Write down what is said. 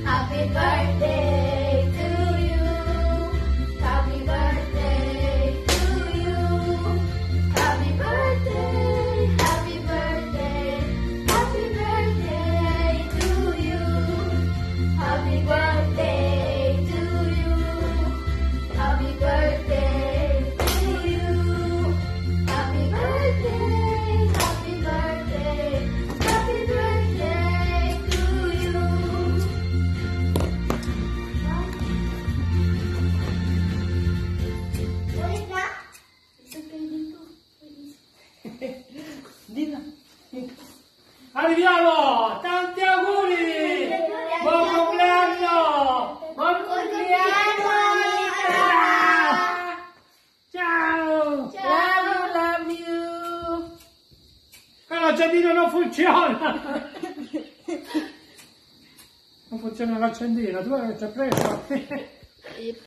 Happy birthday to you. Happy birthday to you. Happy birthday, happy birthday, happy birthday to you. Happy birthday to you. Happy birthday to you. Happy birthday, happy birthday, happy birthday to you. Ulit na? Isang kayo dito. Dito. Arriviamo! Tanti auguri! Buon compleanno! Buon compleanno! Ciao! Love you. L'accendino non funziona! Non funziona l'accendino, tu ci hai preso?